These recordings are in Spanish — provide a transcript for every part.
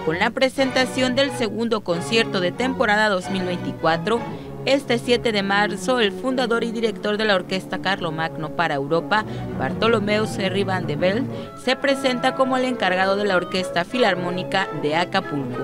con la presentación del segundo concierto de temporada 2024. Este 7 de marzo, el fundador y director de la Orquesta Carlomagno para Europa, Bartolomeu Serri van de Velde, se presenta como el encargado de la Orquesta Filarmónica de Acapulco.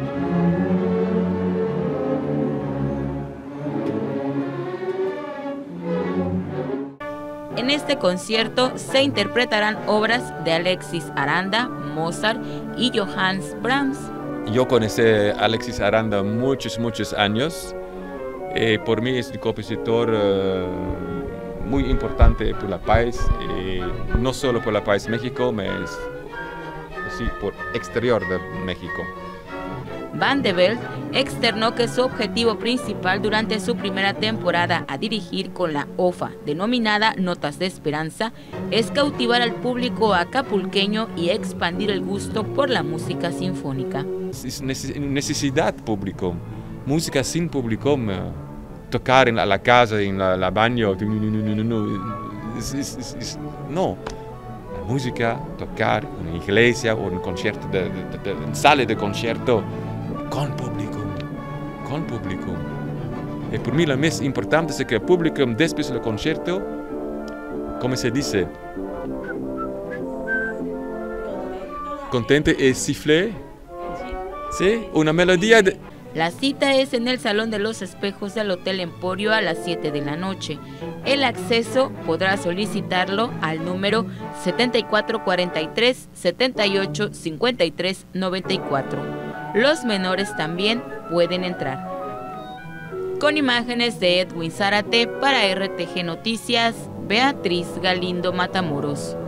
En este concierto se interpretarán obras de Alexis Aranda, Mozart y Johannes Brahms. Yo conocí a Alexis Aranda muchos años. Por mí es un compositor muy importante por el país, no solo por el país México, pero sí por exterior de México. Van de Velde externó que su objetivo principal durante su primera temporada a dirigir con la OFA, denominada Notas de Esperanza, es cautivar al público acapulqueño y expandir el gusto por la música sinfónica. Es necesidad público. Música sin público, tocar en la casa, en la baño, no. Música, tocar en una iglesia o en un concierto, en sala de concierto, con público. Y por mí lo más importante es que el público después del concierto, como se dice, contento y siffle, ¿sí? Una melodía de... La cita es en el Salón de los Espejos del Hotel Emporio a las 7 de la noche. El acceso podrá solicitarlo al número 7443 78 53 94. Los menores también pueden entrar. Con imágenes de Edwin Zárate para RTG Noticias, Beatriz Galindo Matamoros.